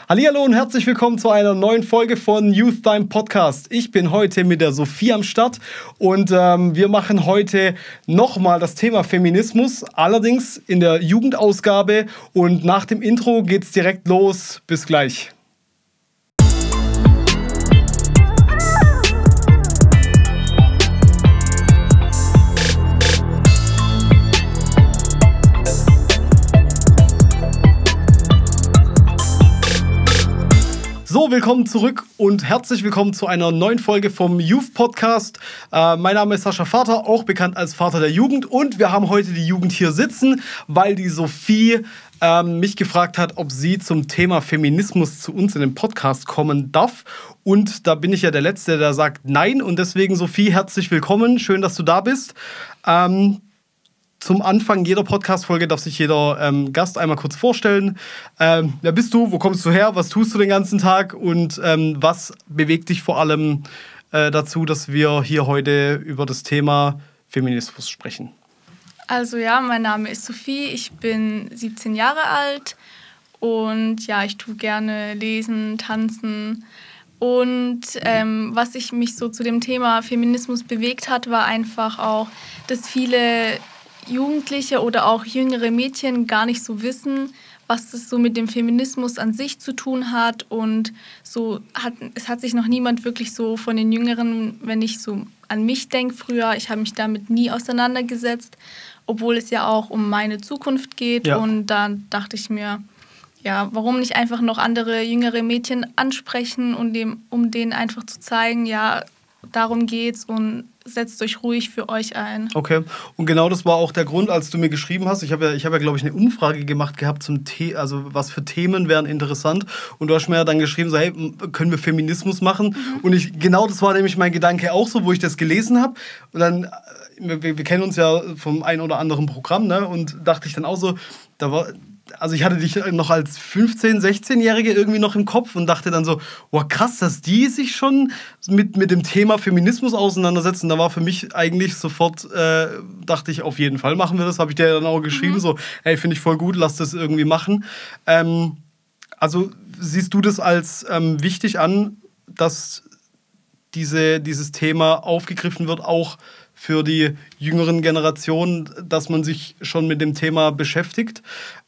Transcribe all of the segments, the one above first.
Hallihallo und herzlich willkommen zu einer neuen Folge von Youth Time Podcast. Ich bin heute mit der Sophie am Start und wir machen heute nochmal das Thema Feminismus, allerdings in der Jugendausgabe, und nach dem Intro geht's direkt los. Bis gleich. So, willkommen zurück und herzlich willkommen zu einer neuen Folge vom Youth Podcast. Mein Name ist Sascha Vater, auch bekannt als Vater der Jugend, und wir haben heute die Jugend hier sitzen, weil die Sophie mich gefragt hat, ob sie zum Thema Feminismus zu uns in den Podcast kommen darf. Und da bin ich ja der Letzte, der sagt nein, und deswegen, Sophie, herzlich willkommen, schön, dass du da bist. Zum Anfang jeder Podcast-Folge darf sich jeder Gast einmal kurz vorstellen. Wer bist du? Wo kommst du her? Was tust du den ganzen Tag? Und was bewegt dich vor allem dazu, dass wir hier heute über das Thema Feminismus sprechen? Also ja, mein Name ist Sophie, ich bin 17 Jahre alt und ja, ich tue gerne lesen, tanzen. Und was mich so zu dem Thema Feminismus bewegt hat, war einfach auch, dass viele Jugendliche oder auch jüngere Mädchen gar nicht so wissen, was es so mit dem Feminismus an sich zu tun hat. Und es hat sich noch niemand wirklich so von den Jüngeren, wenn ich so an mich denke früher, ich habe mich damit nie auseinandergesetzt, obwohl es ja auch um meine Zukunft geht. Ja. Und dann dachte ich mir, ja, warum nicht einfach noch andere jüngere Mädchen ansprechen und um denen einfach zu zeigen, ja, darum geht's und setzt euch ruhig für euch ein. Okay, und genau das war auch der Grund, als du mir geschrieben hast. Ich hab ja, glaube ich, eine Umfrage gemacht gehabt also was für Themen wären interessant. Und du hast mir ja dann geschrieben, so, hey, können wir Feminismus machen? Mhm. Und genau das war nämlich mein Gedanke auch so, wo ich das gelesen habe. Und dann, wir kennen uns ja vom ein oder anderen Programm, ne? Und dachte ich dann auch so, also ich hatte dich noch als 15-, 16-Jährige irgendwie noch im Kopf und dachte dann so, wow, krass, dass die sich schon mit dem Thema Feminismus auseinandersetzen. Da war für mich eigentlich sofort, dachte ich, auf jeden Fall machen wir das. Habe ich dir dann auch geschrieben, so, hey, finde ich voll gut, lass das irgendwie machen. Also siehst du das als wichtig an, dass dieses Thema aufgegriffen wird, auch für die jüngeren Generationen, dass man sich schon mit dem Thema beschäftigt?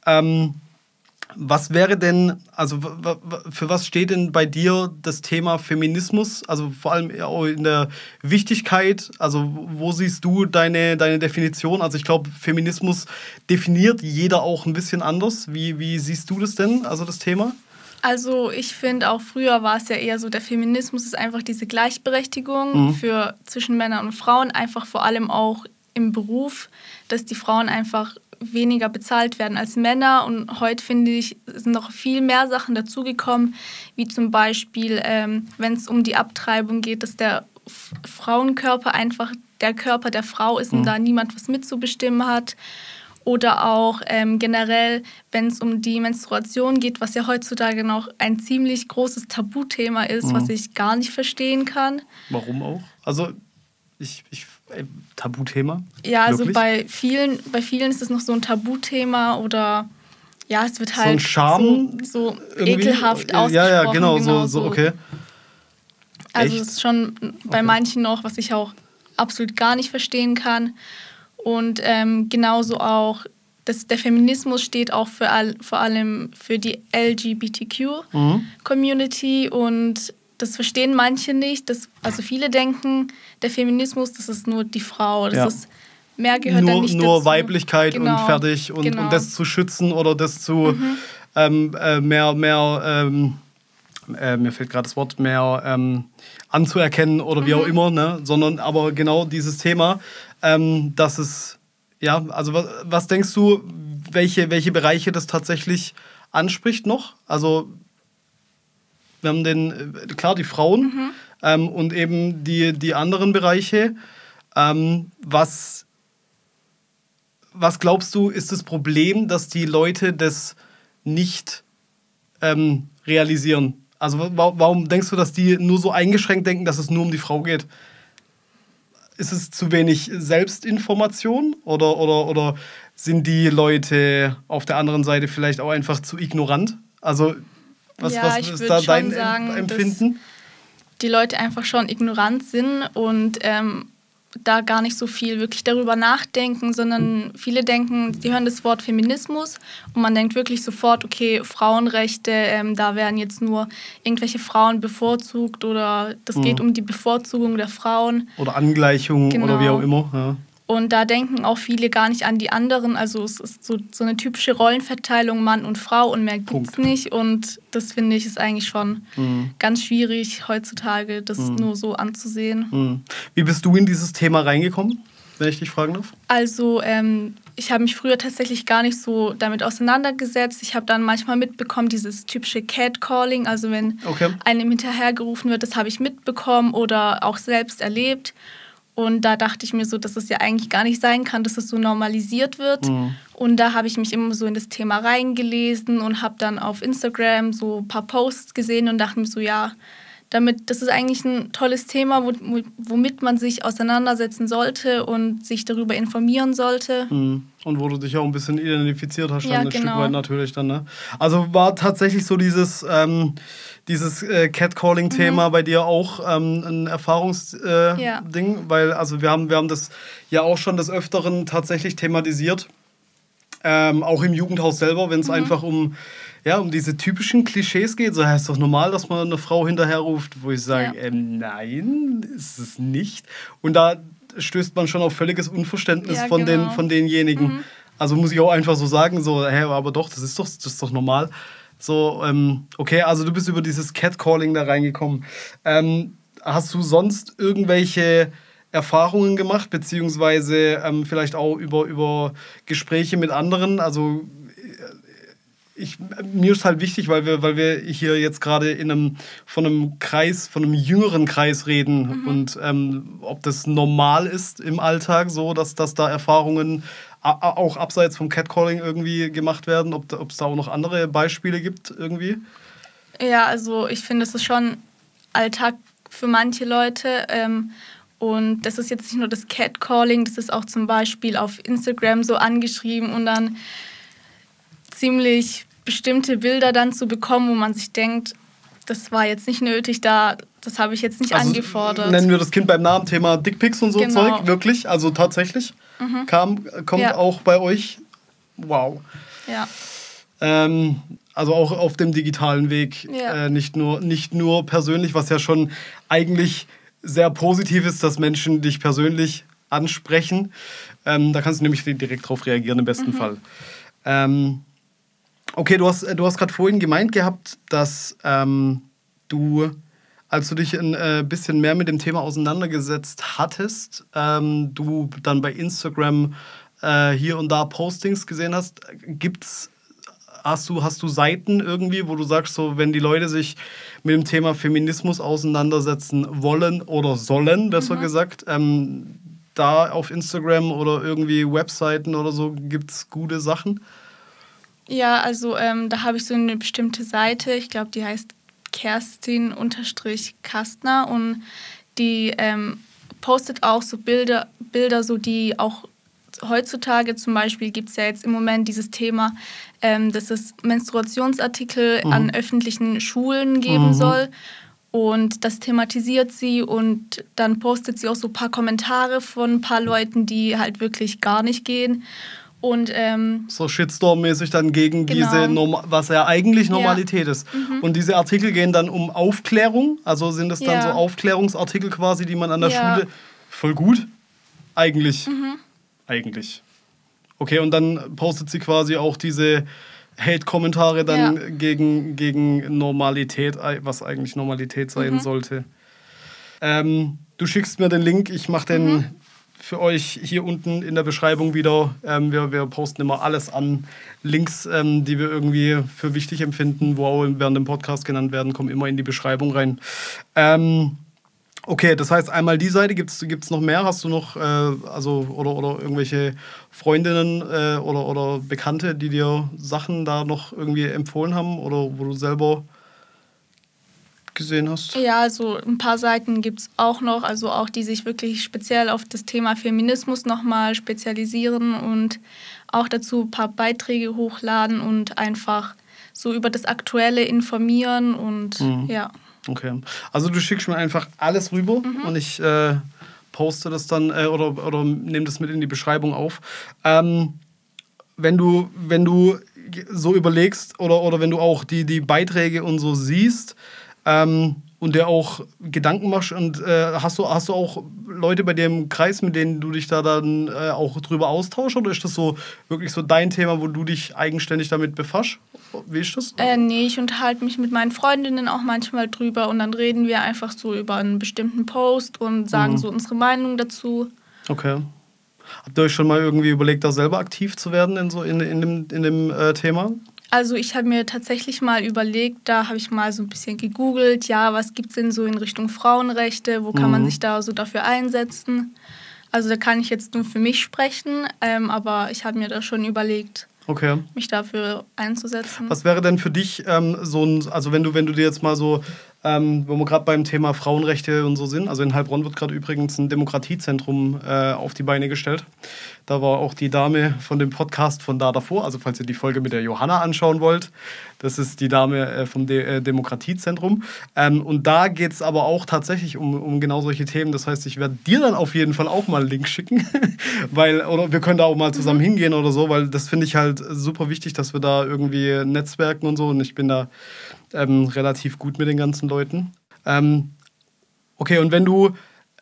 Was wäre denn, also für was steht denn bei dir das Thema Feminismus? Also vor allem auch in der Wichtigkeit, also wo siehst du deine Definition? Also ich glaube, Feminismus definiert jeder auch ein bisschen anders. Wie siehst du das denn, also das Thema? Also ich finde, auch früher war es ja eher so, der Feminismus ist einfach diese Gleichberechtigung zwischen Männern und Frauen, einfach vor allem auch im Beruf, dass die Frauen einfach weniger bezahlt werden als Männer. Und heute, finde ich, sind noch viel mehr Sachen dazugekommen, wie zum Beispiel, wenn es um die Abtreibung geht, dass der Frauenkörper einfach der Körper der Frau ist und da niemand was mitzubestimmen hat. Oder auch generell, wenn es um die Menstruation geht, was ja heutzutage noch ein ziemlich großes Tabuthema ist, was ich gar nicht verstehen kann. Warum auch? Also, Tabuthema? Ja, also bei vielen ist es noch so ein Tabuthema, oder ja, es wird halt so ein Charme so ekelhaft ausgesprochen. Ja, genau, so okay. Also es ist schon bei manchen noch, was ich auch absolut gar nicht verstehen kann. Und genauso auch, der Feminismus steht auch vor allem für die LGBTQ-Community, und das verstehen manche nicht. Also viele denken, der Feminismus, das ist nur die Frau. Das ist, mehr gehört da nicht dazu. Nur Weiblichkeit und fertig und das zu schützen oder das zu mir fehlt gerade das Wort, mehr anzuerkennen oder wie auch immer, ne? Sondern aber genau dieses Thema, dass es, ja, also was denkst du, welche Bereiche das tatsächlich anspricht noch? Also wir haben die Frauen und eben die anderen Bereiche. Was glaubst du, ist das Problem, dass die Leute das nicht realisieren? Also warum denkst du, dass die nur so eingeschränkt denken, dass es nur um die Frau geht? Ist es zu wenig Selbstinformation oder sind die Leute auf der anderen Seite vielleicht auch einfach zu ignorant? Also Ja, ich ist würde da dein schon sagen, Empfinden? dass die Leute einfach schon ignorant sind und da gar nicht so viel wirklich darüber nachdenken, sondern viele denken, sie hören das Wort Feminismus und man denkt wirklich sofort, okay, Frauenrechte, da werden jetzt nur irgendwelche Frauen bevorzugt oder das geht um die Bevorzugung der Frauen. Oder Angleichung oder wie auch Genau. immer. Ja. Und da denken auch viele gar nicht an die anderen. Also es ist so eine typische Rollenverteilung Mann und Frau und mehr gibt es Punkt. nicht. Und das finde ich ist eigentlich schon ganz schwierig heutzutage, das nur so anzusehen. Wie bist du in dieses Thema reingekommen, wenn ich dich fragen darf? Also ich habe mich früher tatsächlich gar nicht so damit auseinandergesetzt. Ich habe dann manchmal mitbekommen, dieses typische Catcalling, also wenn einem hinterhergerufen wird, das habe ich mitbekommen oder auch selbst erlebt. Und da dachte ich mir so, dass es ja eigentlich gar nicht sein kann, dass es so normalisiert wird. Und da habe ich mich immer so in das Thema reingelesen und habe dann auf Instagram so ein paar Posts gesehen und dachte mir so, ja, das ist eigentlich ein tolles Thema, womit man sich auseinandersetzen sollte und sich darüber informieren sollte. Und wo du dich auch ein bisschen identifiziert hast, Ja, dann ein genau. Stück weit natürlich dann. Ne? Also war tatsächlich so dieses Catcalling-Thema bei dir auch ein Erfahrungsding, weil also wir haben das ja auch schon des Öfteren tatsächlich thematisiert, auch im Jugendhaus selber, wenn es einfach um diese typischen Klischees geht. So heißt es doch normal, dass man eine Frau hinterherruft, wo ich sage, nein, ist es nicht. Und da stößt man schon auf völliges Unverständnis von denjenigen. Also muss ich auch einfach so sagen, so, aber doch, das ist doch normal. So, okay, also du bist über dieses Catcalling da reingekommen. Hast du sonst irgendwelche Erfahrungen gemacht, beziehungsweise vielleicht auch über Gespräche mit anderen? Also mir ist halt wichtig, weil wir hier jetzt gerade von einem jüngeren Kreis reden und ob das normal ist im Alltag, so dass da Erfahrungen auch abseits vom Catcalling irgendwie gemacht werden, ob es da auch noch andere Beispiele gibt irgendwie? Ja, also ich finde, es ist schon Alltag für manche Leute. Und das ist jetzt nicht nur das Catcalling, das ist auch zum Beispiel auf Instagram so angeschrieben und dann ziemlich bestimmte Bilder dann zu bekommen, wo man sich denkt, das war jetzt nicht nötig, das habe ich jetzt nicht angefordert. Nennen wir das Kind beim Namen, Thema Dickpics und so Zeug, wirklich? Also tatsächlich? Kommt auch bei euch? Wow. Ja. Also auch auf dem digitalen Weg, nicht nur persönlich, was ja schon eigentlich sehr positiv ist, dass Menschen dich persönlich ansprechen. Da kannst du nämlich direkt drauf reagieren im besten Fall. Okay, du hast gerade vorhin gemeint gehabt, dass du, als du dich ein bisschen mehr mit dem Thema auseinandergesetzt hattest, du dann bei Instagram hier und da Postings gesehen hast. Hast du Seiten irgendwie, wo du sagst, so, wenn die Leute sich mit dem Thema Feminismus auseinandersetzen wollen oder sollen, besser gesagt, da auf Instagram oder irgendwie Webseiten oder so, gibt es gute Sachen? Ja, also da habe ich so eine bestimmte Seite, ich glaube, die heißt Kerstin-Kastner und die postet auch so Bilder so, die auch heutzutage zum Beispiel gibt es ja jetzt im Moment dieses Thema, dass es Menstruationsartikel an öffentlichen Schulen geben soll. Und das thematisiert sie und dann postet sie auch so ein paar Kommentare von ein paar Leuten, die halt wirklich gar nicht gehen. Und, so Shitstorm-mäßig dann gegen diese, was ja eigentlich Normalität ist. Und diese Artikel gehen dann um Aufklärung, also sind es dann so Aufklärungsartikel quasi, die man an der Schule... Voll gut? Eigentlich. Eigentlich. Okay, und dann postet sie quasi auch diese Hate-Kommentare dann gegen Normalität, was eigentlich Normalität sein sollte. Du schickst mir den Link, ich mache den für euch hier unten in der Beschreibung wieder. Wir posten immer alles an. Links, die wir irgendwie für wichtig empfinden, wo auch während dem Podcast genannt werden, kommen immer in die Beschreibung rein. Okay, das heißt, einmal die Seite, gibt's noch mehr? Hast du noch, oder irgendwelche Freundinnen oder Bekannte, die dir Sachen da noch irgendwie empfohlen haben oder wo du selber gesehen hast? Ja, also ein paar Seiten gibt es auch noch, also auch die sich wirklich speziell auf das Thema Feminismus nochmal spezialisieren und auch dazu ein paar Beiträge hochladen und einfach so über das Aktuelle informieren und ja. Okay, also du schickst mir einfach alles rüber und ich poste das dann oder nehme das mit in die Beschreibung auf. Wenn du so überlegst oder wenn du auch die Beiträge und so siehst und dir auch Gedanken machst und hast du auch Leute bei dir im Kreis, mit denen du dich da dann auch drüber austauschst, oder ist das so wirklich so dein Thema, wo du dich eigenständig damit befasst? Wie ist das? Nee, ich unterhalte mich mit meinen Freundinnen auch manchmal drüber und dann reden wir einfach so über einen bestimmten Post und sagen so unsere Meinung dazu. Okay. Habt ihr euch schon mal irgendwie überlegt, da selber aktiv zu werden in dem Thema? Also ich habe mir tatsächlich mal überlegt, da habe ich mal so ein bisschen gegoogelt, ja, was gibt es denn so in Richtung Frauenrechte, wo kann man sich da so dafür einsetzen? Also da kann ich jetzt nur für mich sprechen, aber ich habe mir da schon überlegt, mich dafür einzusetzen. Was wäre denn für dich also wenn du dir jetzt mal so, wenn wir gerade beim Thema Frauenrechte und so sind, also in Heilbronn wird gerade übrigens ein Demokratiezentrum auf die Beine gestellt. Da war auch die Dame von dem Podcast von da davor, also falls ihr die Folge mit der Johanna anschauen wollt, das ist die Dame vom Demokratiezentrum. Und da geht es aber auch tatsächlich um genau solche Themen. Das heißt, ich werde dir dann auf jeden Fall auch mal einen Link schicken, oder wir können da auch mal zusammen hingehen oder so, weil das finde ich halt super wichtig, dass wir da irgendwie netzwerken und so, und ich bin da relativ gut mit den ganzen Leuten. Okay, und wenn du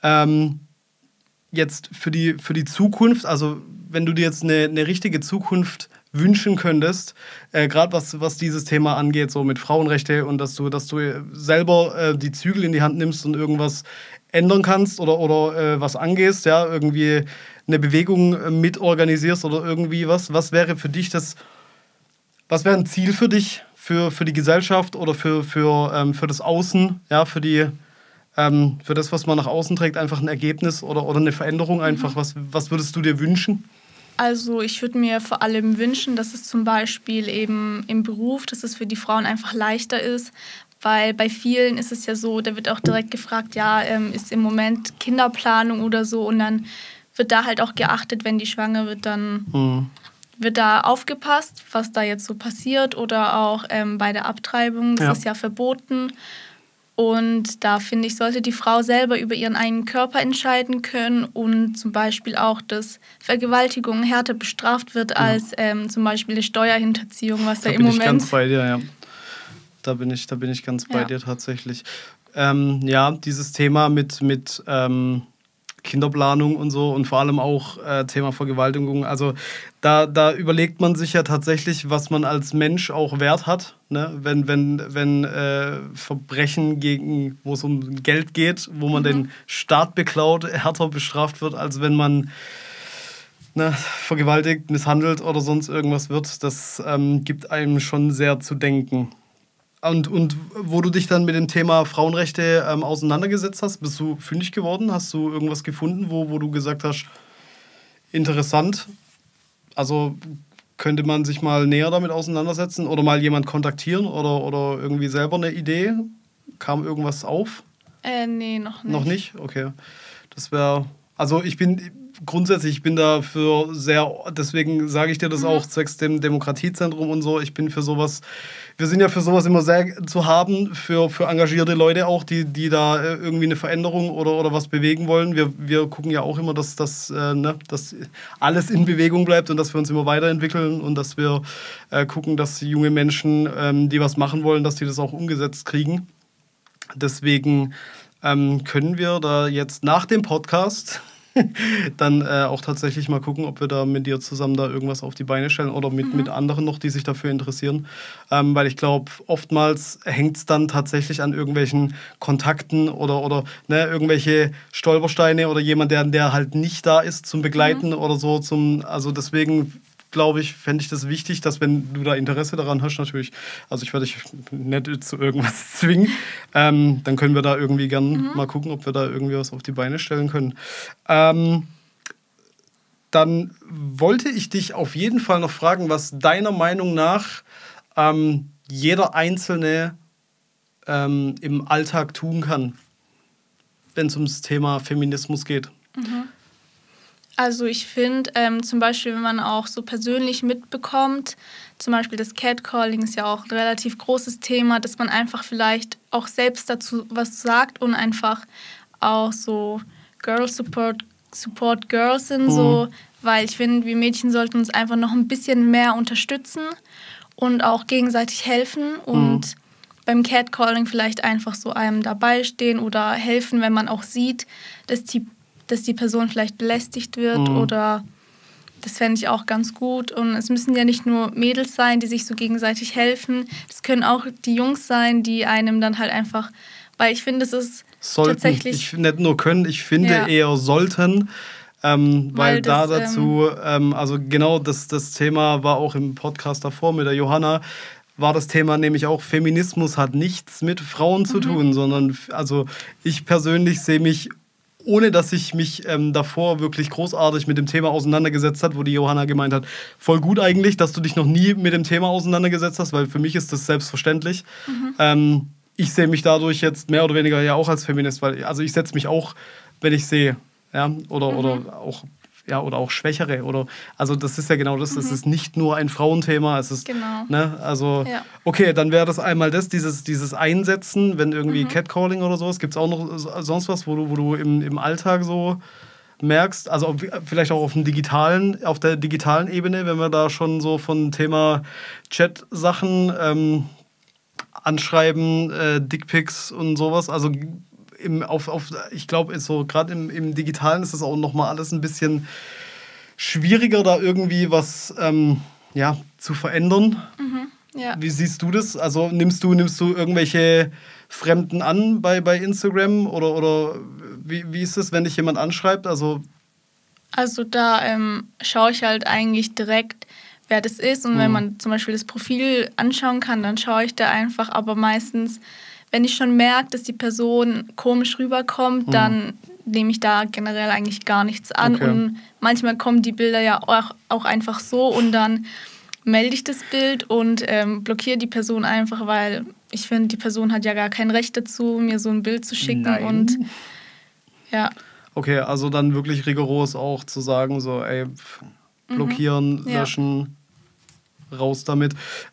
jetzt für die Zukunft, also wenn du dir jetzt eine richtige Zukunft wünschen könntest, gerade was dieses Thema angeht, so mit Frauenrechte, und dass du selber die Zügel in die Hand nimmst und irgendwas ändern kannst oder was angehst, ja, irgendwie eine Bewegung mitorganisierst oder irgendwie was wäre für dich was wäre ein Ziel für dich, für die Gesellschaft oder für das Außen, ja, für das, was man nach außen trägt, einfach ein Ergebnis oder eine Veränderung einfach. Was würdest du dir wünschen? Also ich würde mir vor allem wünschen, dass es zum Beispiel eben im Beruf, dass es für die Frauen einfach leichter ist, weil bei vielen ist es ja so, da wird auch direkt gefragt, ja, ist im Moment Kinderplanung oder so, und dann wird da halt auch geachtet, wenn die schwanger wird, dann wird da aufgepasst, was da jetzt so passiert, oder auch bei der Abtreibung, das ist ja verboten. Und da finde ich, sollte die Frau selber über ihren eigenen Körper entscheiden können, und zum Beispiel auch, dass Vergewaltigung härter bestraft wird als zum Beispiel eine Steuerhinterziehung, was da im Moment... Da bin ich ganz bei dir, ja. Da bin ich ganz bei dir tatsächlich. Ja, dieses Thema mit Kinderplanung und so, und vor allem auch Thema Vergewaltigung. Also da überlegt man sich ja tatsächlich, was man als Mensch auch Wert hat, ne? Wenn Verbrechen wo es um Geld geht, wo man den Staat beklaut, härter bestraft wird, als wenn man vergewaltigt, misshandelt oder sonst irgendwas wird. Das gibt einem schon sehr zu denken. Und wo du dich dann mit dem Thema Frauenrechte auseinandergesetzt hast, bist du fündig geworden? Hast du irgendwas gefunden, wo du gesagt hast, interessant? Also könnte man sich mal näher damit auseinandersetzen oder mal jemand kontaktieren oder irgendwie selber eine Idee? Kam irgendwas auf? Nee, noch nicht. Noch nicht? Okay. Das wäre... Also ich bin dafür deswegen sage ich dir das auch, zwecks dem Demokratiezentrum und so, ich bin für sowas... Wir sind ja für sowas immer sehr zu haben, für engagierte Leute auch, die da irgendwie eine Veränderung oder was bewegen wollen. Wir gucken ja auch immer, dass alles in Bewegung bleibt und dass wir uns immer weiterentwickeln und dass wir gucken, dass junge Menschen, die was machen wollen, dass die das auch umgesetzt kriegen. Deswegen können wir da jetzt nach dem Podcast dann auch tatsächlich mal gucken, ob wir da mit dir zusammen da irgendwas auf die Beine stellen oder mit anderen noch, die sich dafür interessieren. Weil ich glaube, oftmals hängt es dann tatsächlich an irgendwelchen Kontakten oder irgendwelche Stolpersteine oder jemand, der halt nicht da ist zum Begleiten oder so. Also deswegen glaube ich, fände ich das wichtig, dass, wenn du da Interesse daran hast, natürlich, also ich werde dich nicht zu irgendwas zwingen, dann können wir da irgendwie gern mal gucken, ob wir da irgendwie was auf die Beine stellen können. Dann wollte ich dich auf jeden Fall noch fragen, was deiner Meinung nach jeder Einzelne im Alltag tun kann, wenn es ums Thema Feminismus geht. Also ich finde zum Beispiel, wenn man auch so persönlich mitbekommt, zum Beispiel das Catcalling ist ja auch ein relativ großes Thema, dass man einfach vielleicht auch selbst dazu was sagt und einfach auch so Girl Support Girls sind, so, weil ich finde, wir Mädchen sollten uns einfach noch ein bisschen mehr unterstützen und auch gegenseitig helfen und beim Catcalling vielleicht einfach so einem dabei stehen oder helfen, wenn man auch sieht, dass die Person vielleicht belästigt wird oder das fände ich auch ganz gut. Und es müssen ja nicht nur Mädels sein, die sich so gegenseitig helfen. Es können auch die Jungs sein, die einem dann halt einfach, weil ich finde, es ist tatsächlich... Ich nicht nur können, ich finde eher sollten, weil das, dazu, also genau das Thema war auch im Podcast davor mit der Johanna, war das Thema nämlich auch, Feminismus hat nichts mit Frauen zu tun, sondern also ich persönlich sehe mich, ohne dass ich mich davor wirklich großartig mit dem Thema auseinandergesetzt habe, wo die Johanna gemeint hat, voll gut eigentlich, dass du dich noch nie mit dem Thema auseinandergesetzt hast, weil für mich ist das selbstverständlich. Ich sehe mich dadurch jetzt mehr oder weniger ja auch als Feminist, weil also ich setze mich auch, wenn ich sehe, ja, oder auch Schwächere oder also das ist ja genau das, es ist nicht nur ein Frauenthema, es ist ne, also okay, dann wäre das einmal dieses Einsetzen, wenn irgendwie Catcalling oder sowas, gibt es auch noch sonst was, wo du im Alltag so merkst, also vielleicht auch auf der digitalen Ebene, wenn wir da schon so von Thema Chat-Sachen Anschreiben, Dickpics und sowas, also ich glaube, so gerade im Digitalen ist das auch nochmal alles ein bisschen schwieriger, da irgendwie was zu verändern. Wie siehst du das? Also nimmst du irgendwelche Fremden an bei Instagram oder wie ist es, wenn dich jemand anschreibt? Also da schaue ich halt eigentlich direkt, wer das ist. Und wenn man zum Beispiel das Profil anschauen kann, dann schaue ich da einfach. Aber meistens, wenn ich schon merke, dass die Person komisch rüberkommt, dann nehme ich da generell eigentlich gar nichts an. Okay. Und manchmal kommen die Bilder ja auch einfach so und dann melde ich das Bild und blockiere die Person einfach, weil ich finde, die Person hat ja gar kein Recht dazu, mir so ein Bild zu schicken. Nein. Und ja. Okay, also dann wirklich rigoros auch zu sagen, so ey, blockieren, löschen, raus damit.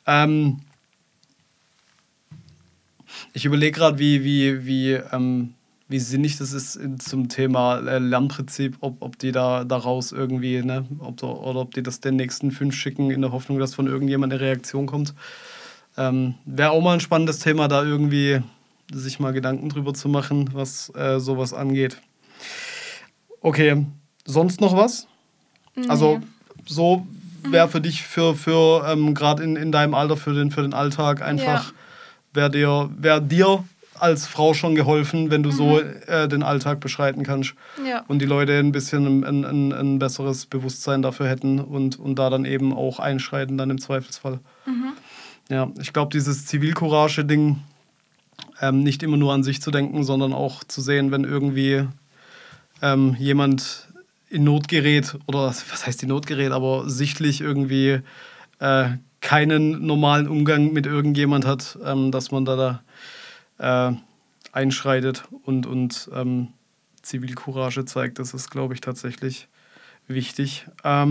Ich überlege gerade, wie sinnig das ist zum Thema Lernprinzip, ob die daraus irgendwie, ne, ob die das den nächsten 5 schicken, in der Hoffnung, dass von irgendjemand eine Reaktion kommt. Wäre auch mal ein spannendes Thema, da irgendwie sich mal Gedanken drüber zu machen, was sowas angeht. Okay, sonst noch was? Nee. Also so wäre für dich für gerade in deinem Alter für den Alltag einfach wäre dir als Frau schon geholfen, wenn du so den Alltag beschreiten kannst und die Leute ein bisschen ein besseres Bewusstsein dafür hätten und da dann eben auch einschreiten dann im Zweifelsfall. Ja, ich glaube, dieses Zivilcourage-Ding, nicht immer nur an sich zu denken, sondern auch zu sehen, wenn irgendwie jemand in Not gerät, oder was heißt in Not gerät, aber sichtlich irgendwie keinen normalen Umgang mit irgendjemand hat, dass man da einschreitet und Zivilcourage zeigt. Das ist, glaube ich, tatsächlich wichtig.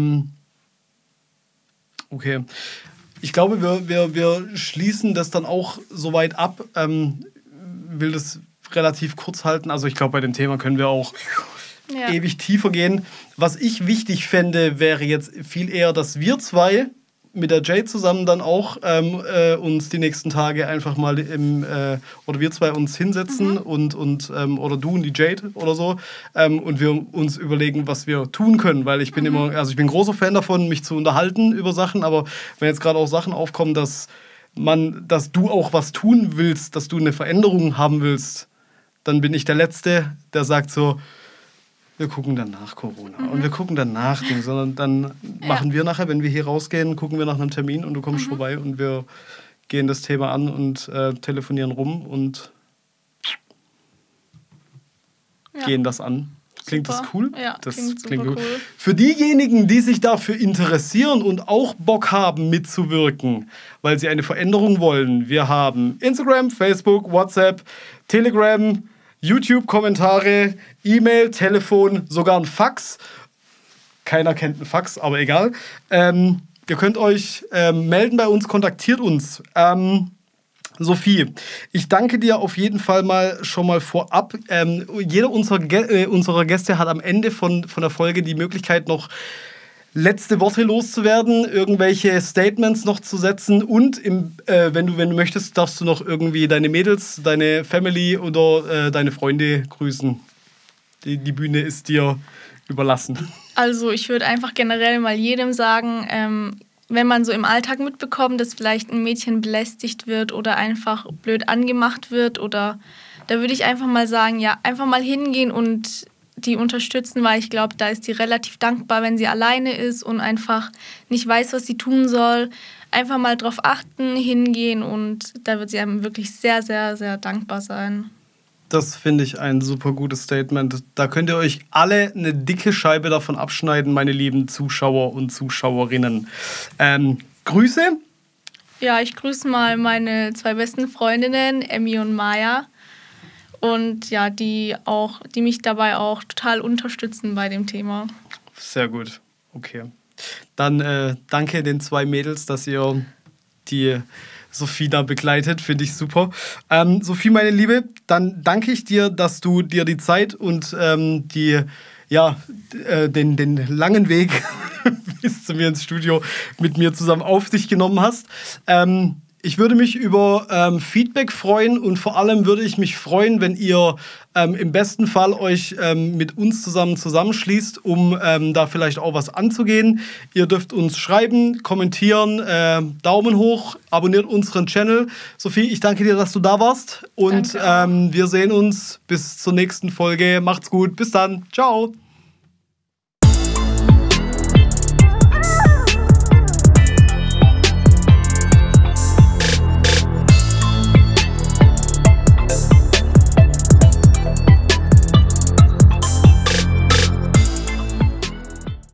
Okay. Ich glaube, wir schließen das dann auch soweit ab. Will das relativ kurz halten. Also ich glaube, bei dem Thema können wir auch ewig tiefer gehen. Was ich wichtig fände, wäre jetzt viel eher, dass wir zwei mit der Jade zusammen dann auch uns die nächsten Tage einfach mal oder wir zwei uns hinsetzen und oder du und die Jade oder so und wir uns überlegen, was wir tun können, weil ich bin ich bin großer Fan davon, mich zu unterhalten über Sachen, aber wenn jetzt gerade auch Sachen aufkommen, dass du auch was tun willst, dass du eine Veränderung haben willst, dann bin ich der Letzte, der sagt so, wir gucken dann nach Corona und wir gucken dann nach dem, sondern dann machen wir nachher, wenn wir hier rausgehen, gucken wir nach einem Termin und du kommst vorbei und wir gehen das Thema an und telefonieren rum und gehen das an. Klingt super. Das cool? Ja, das klingt cool. Für diejenigen, die sich dafür interessieren und auch Bock haben mitzuwirken, weil sie eine Veränderung wollen, wir haben Instagram, Facebook, WhatsApp, Telegram, YouTube-Kommentare, E-Mail, Telefon, sogar ein Fax. Keiner kennt einen Fax, aber egal. Ihr könnt euch melden bei uns, kontaktiert uns. Sophie, ich danke dir auf jeden Fall schon mal vorab. Jeder unserer Gäste hat am Ende von der Folge die Möglichkeit, noch letzte Worte loszuwerden, irgendwelche Statements noch zu setzen und wenn du möchtest, darfst du noch irgendwie deine Mädels, deine Family oder deine Freunde grüßen. Die Bühne ist dir überlassen. Also ich würde einfach generell mal jedem sagen, wenn man so im Alltag mitbekommt, dass vielleicht ein Mädchen belästigt wird oder einfach blöd angemacht wird, oder da würde ich einfach mal sagen, ja, einfach mal hingehen und die unterstützen, weil ich glaube, da ist die relativ dankbar, wenn sie alleine ist und einfach nicht weiß, was sie tun soll. Einfach mal drauf achten, hingehen, und da wird sie einem wirklich sehr, sehr, sehr dankbar sein. Das finde ich ein super gutes Statement. Da könnt ihr euch alle eine dicke Scheibe davon abschneiden, meine lieben Zuschauer und Zuschauerinnen. Grüße? Ja, ich grüße mal meine 2 besten Freundinnen, Emmy und Maya. Und ja, die mich dabei auch total unterstützen bei dem Thema. Sehr gut, okay. Dann danke den 2 Mädels, dass ihr die Sophie da begleitet, finde ich super. Sophie, meine Liebe, dann danke ich dir, dass du dir die Zeit und den langen Weg bis zu mir ins Studio mit mir zusammen auf dich genommen hast. Ich würde mich über Feedback freuen, und vor allem würde ich mich freuen, wenn ihr im besten Fall euch mit uns zusammenschließt, um da vielleicht auch was anzugehen. Ihr dürft uns schreiben, kommentieren, Daumen hoch, abonniert unseren Channel. Sophie, ich danke dir, dass du da warst, und wir sehen uns bis zur nächsten Folge. Macht's gut, bis dann, ciao.